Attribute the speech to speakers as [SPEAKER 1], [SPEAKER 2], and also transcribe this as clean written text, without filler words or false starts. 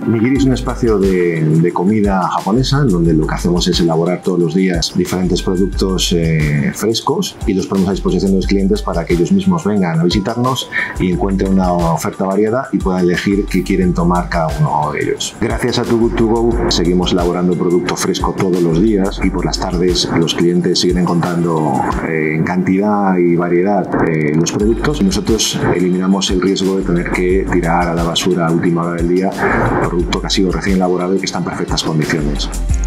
[SPEAKER 1] Nigiri es un espacio de comida japonesa en donde lo que hacemos es elaborar todos los días diferentes productos frescos y los ponemos a disposición de los clientes para que ellos mismos vengan a visitarnos y encuentren una oferta variada y puedan elegir qué quieren tomar cada uno de ellos. Gracias a Too Good To Go seguimos elaborando producto fresco todos los días y por las tardes los clientes siguen encontrando en cantidad y variedad los productos y nosotros eliminamos el riesgo de tener que tirar a la basura a última hora del día producto que ha sido recién elaborado y que está en perfectas condiciones.